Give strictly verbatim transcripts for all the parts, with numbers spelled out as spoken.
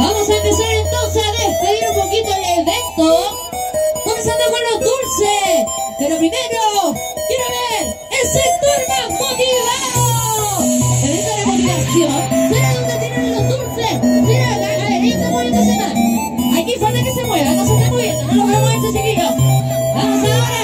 Vamos a empezar entonces a despedir un poquito el evento, comenzando con los dulces. Pero primero, quiero ver el sector más motivado. El evento de motivación será donde tienen los dulces. Mira, a ver, está moviéndose más. Aquí falta que se mueva, no se está moviendo, no lo vemos a este chiquillo. Vamos ahora.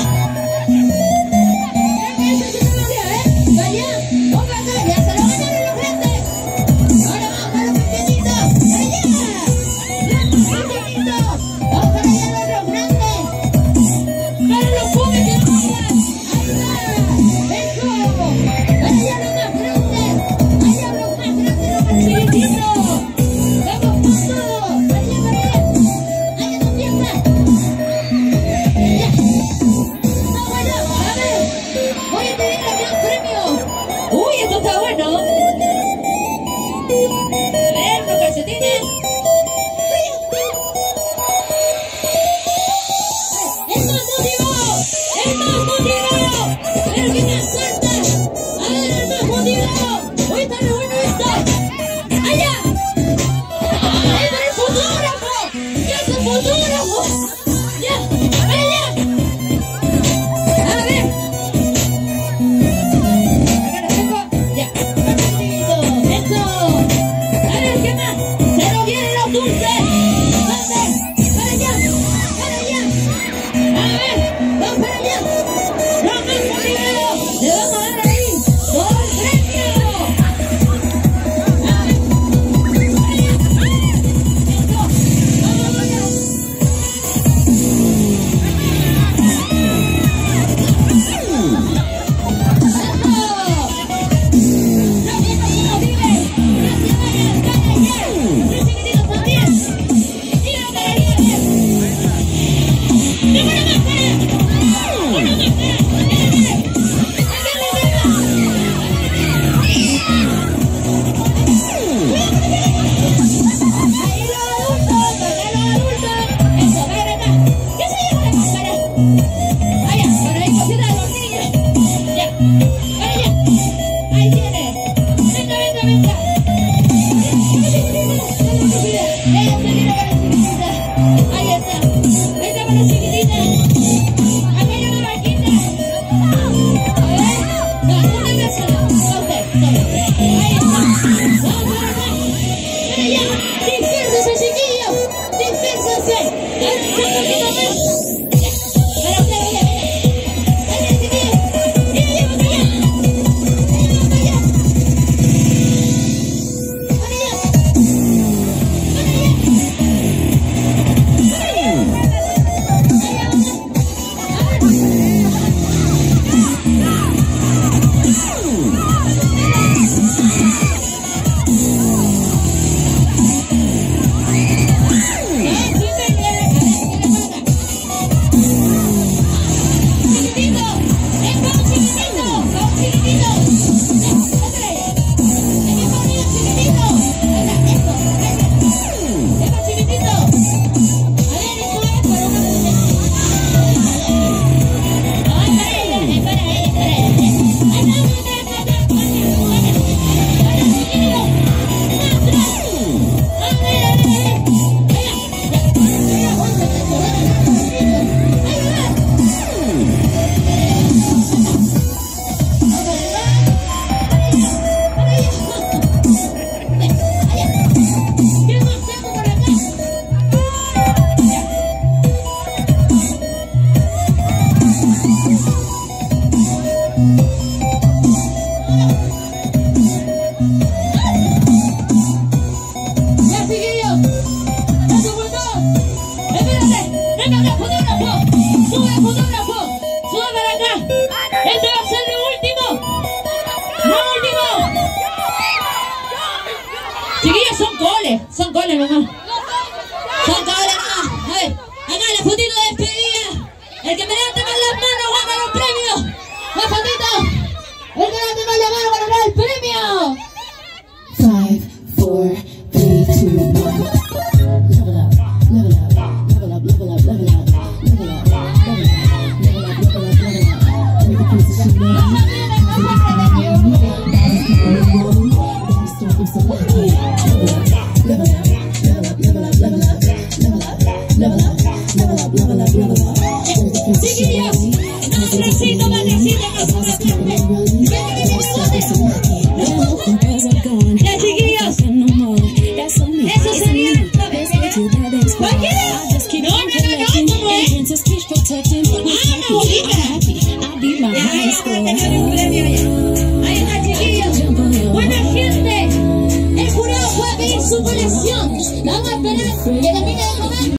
Son coles nomás. Son coles nomás. A ver, acá la fotito de despedida. El que me levante más las manos gana los premios. La fotito. El que levante más la mano ganará el premio. Five, four, three, two, one. Level up, level up, level up, level up, level up, level up, level up, level up, level up, level up. Every piece of shit, man. Level up, level up, level up. level up, level up. Chiquillos, un abracito, madrecita, que se me